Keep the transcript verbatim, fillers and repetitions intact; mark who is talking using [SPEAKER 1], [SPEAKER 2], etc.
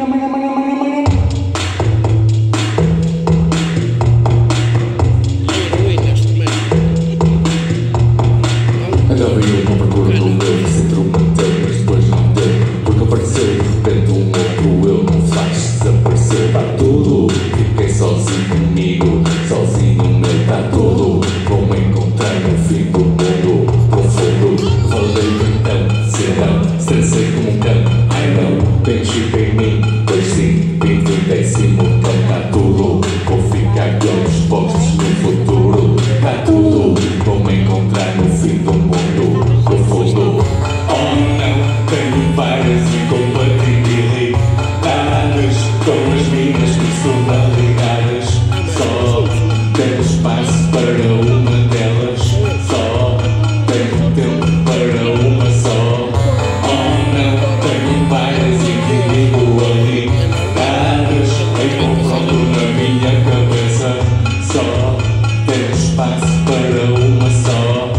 [SPEAKER 1] Andava eu para procura do meu centro manter, mas depois não deu, porque apareceu de repente um outro eu, não faz desaparecer. Está tudo, fiquei sozinho comigo, sozinho no meu está tudo. Vou-me encontrar no fim do mundo profundo. Valei então, serão, estressei como um cão. Ai não, bem chip em mim, pois sim, vinte em décimo, então está tudo. Vou ficar com os postos no futuro. Está tudo, vou-me encontrar no fim do mundo profundo. Oh não, tenho várias incompatibilidades com as minhas personalidades. Só tenho espaço para uma delas, só tenho tempo para uma só. Oh não, tenho várias individualidades em confronto na minha cabeça. Só tenho espaço para uma só.